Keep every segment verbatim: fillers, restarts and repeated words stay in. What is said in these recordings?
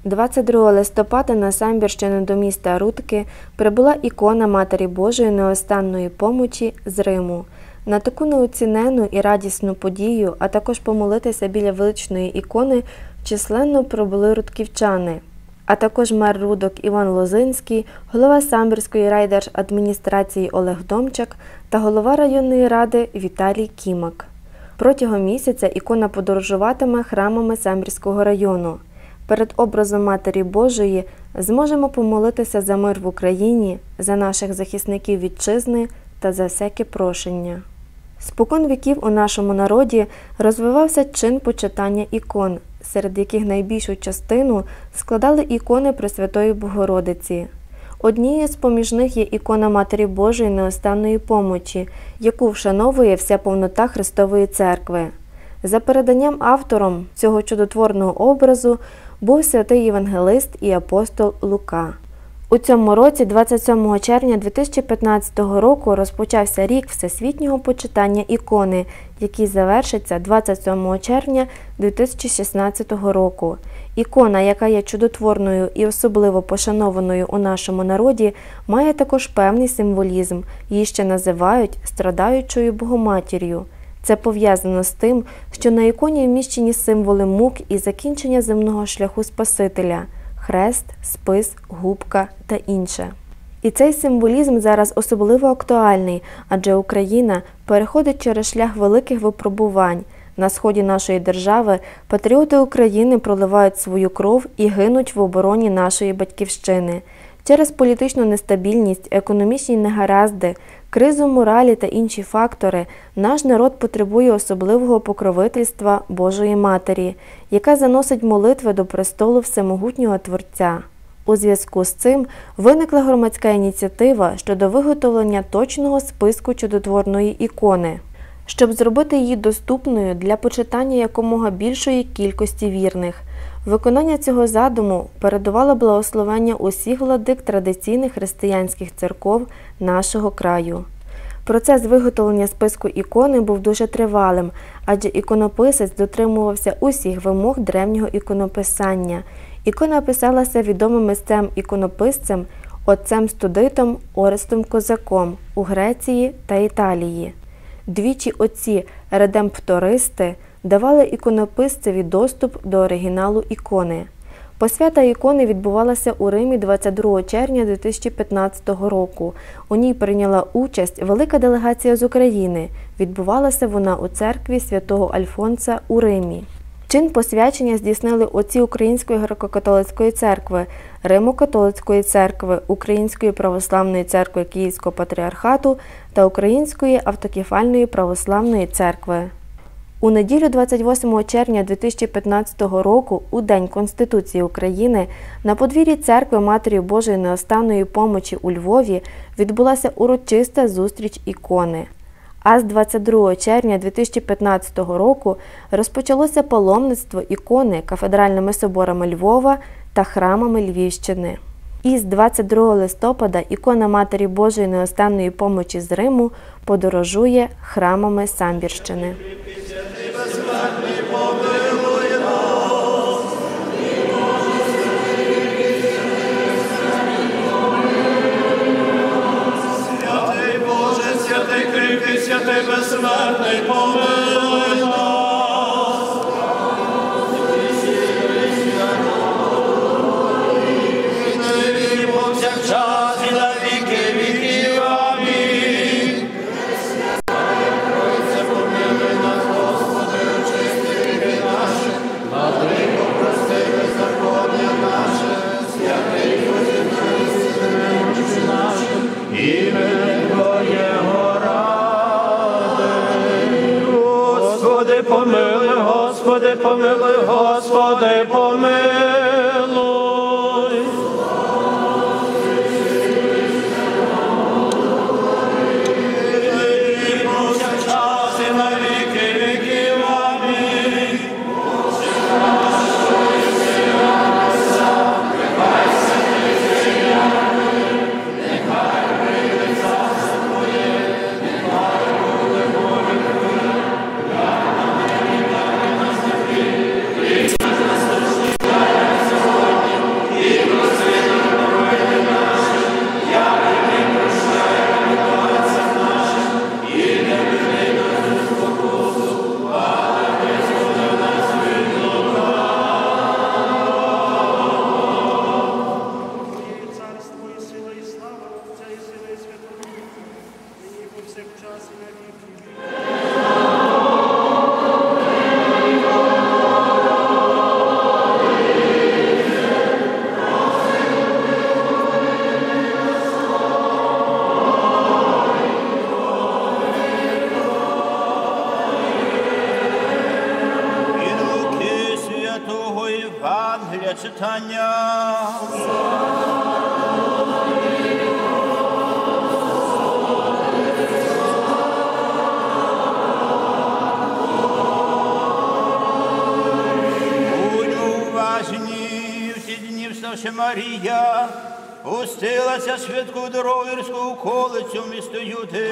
двадцять другого листопада на Самбірщину до міста Рудки прибула ікона Матері Божої неостанної помочі з Риму. На таку неоцінену і радісну подію, а також помолитися біля величної ікони, численно прибули рудківчани, а також мер Рудок Іван Лозинський, голова Самбірської райдержадміністрації Олег Домчак та голова районної ради Віталій Кімак. Протягом місяця ікона подорожуватиме храмами Самбірського району. Перед образом Матері Божої зможемо помолитися за мир в Україні, за наших захисників вітчизни та за всяке прошення. Спокон віків у нашому народі розвивався чин почитання ікон, серед яких найбільшу частину складали ікони Пресвятої Богородиці. Однією з поміж них є ікона Матері Божої неостанної помочі, яку вшановує вся повнота Христової Церкви. За переданням автором цього чудотворного образу був святий євангелист і апостол Лука. У цьому році, двадцять сьомого червня дві тисячі п'ятнадцятого року, розпочався рік всесвітнього почитання ікони, який завершиться двадцять сьомого червня дві тисячі шістнадцятого року. Ікона, яка є чудотворною і особливо пошанованою у нашому народі, має також певний символізм. Її ще називають страдаючою Богоматір'ю. Це пов'язано з тим, що на іконі вміщені символи мук і закінчення земного шляху Спасителя – хрест, спис, губка та інше. І цей символізм зараз особливо актуальний, адже Україна переходить через шлях великих випробувань. На сході нашої держави патріоти України проливають свою кров і гинуть в обороні нашої батьківщини. Через політичну нестабільність, економічні негаразди, кризу моралі та інші фактори наш народ потребує особливого покровительства Божої Матері, яка заносить молитви до престолу Всемогутнього Творця. У зв'язку з цим виникла громадська ініціатива щодо виготовлення точного списку чудотворної ікони, щоб зробити її доступною для почитання якомога більшої кількості вірних. Виконання цього задуму передувало благословення усіх владик традиційних християнських церков нашого краю. Процес виготовлення списку ікони був дуже тривалим, адже іконописець дотримувався усіх вимог древнього іконописання. Ікона писалася відомим митцем-іконописцем отцем Студитом Орестом Козаком у Греції та Італії. Двічі отці редемптористи давали іконописцеві доступ до оригіналу ікони. Посвята ікони відбувалася у Римі двадцять другого червня дві тисячі п'ятнадцятого року. У ній прийняла участь велика делегація з України. Відбувалася вона у церкві святого Альфонса у Римі. Чин посвячення здійснили отці Української греко-католицької церкви, Римо-католицької церкви, Української православної церкви Київського патріархату та Української автокефальної православної церкви. У неділю двадцять восьмого червня дві тисячі п'ятнадцятого року, у День Конституції України, на подвір'ї церкви Матері Божої неостанної помочі у Львові відбулася урочиста зустріч ікони. А з двадцять другого червня дві тисячі п'ятнадцятого року розпочалося паломництво ікони кафедральними соборами Львова та храмами Львівщини. І з двадцять другого листопада ікона Матері Божої неостанної помочі з Риму подорожує храмами Самбірщини. Святий безсмертний, помилуй нас. І повсякчас і на віки віків. Амінь. Тройце, помилуй нас, Господи, очисти гріхи наші, влади, прости беззаконня наше, святий Господи, немочі наші, ім'я Твоєго. Господи, помилуй, Господи, помилуй, Господи, помилуй. І повсякчас і на віки віків. Амінь. Євангелія читання. Будьмо уважні, в ті дні вставши Марія, пустилася швидку дорогу гірську околицю в місто Юди.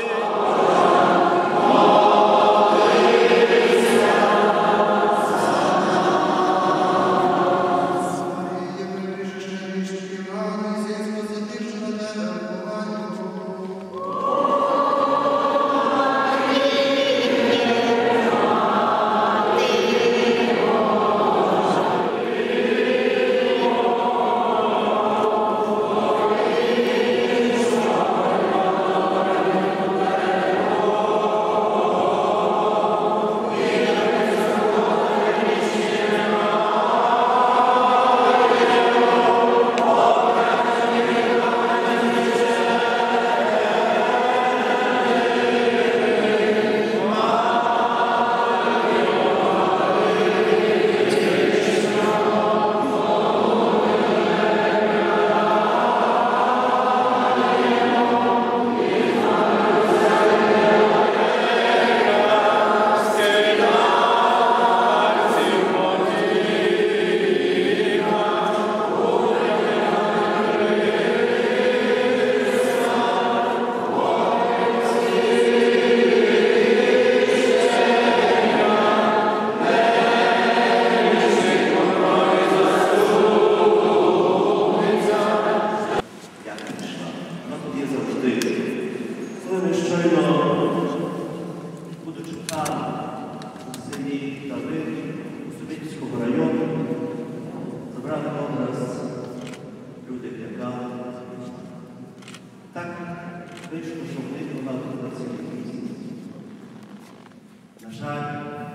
На жаль,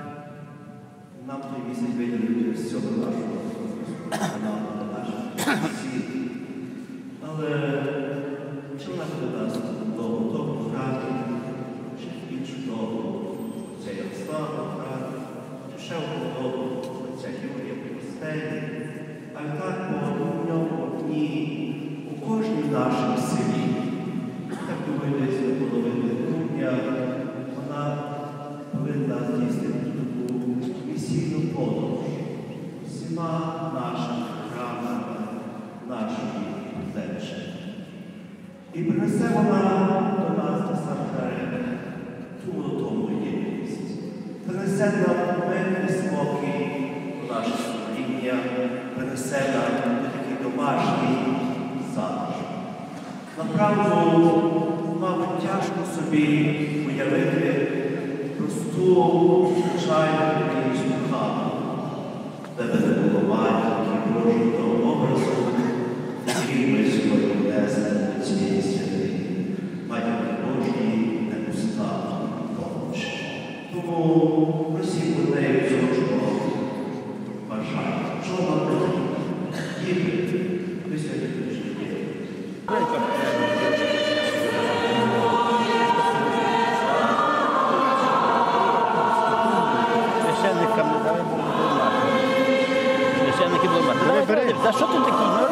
нам той місяць виділили з цього нашого каналу, нашого світу. Але чи вона дасть того, того храні, чи іншу того, це Ярослава храні, чи ще одного, це Юрія Пристелі, а й так по ньому дні у кожній нашій селі. Так думаю, десь до половини грудня вона повинна здійснити таку місійну подорож всіма нашими храмами, нашої плечі. І принесе вона до нас насамперед ту молотовну єдність. Принесе нам мир і спокій у наше сумління, принесе нам такий домашній затишок. Направду, мабуть, тяжко собі уявити просту, звичайну українську хату, де би не було матінки, Божого образу, який ми сьогодні внесли до цієї святи. Матінки Божої не пуста помочі. Тому просіть про неї цього, чого бажаю. Чого вам потрібно? Діти, ви сьогодні дуже є. Священникам не дали, бо не було мати. Священники були мати. За що ти такий?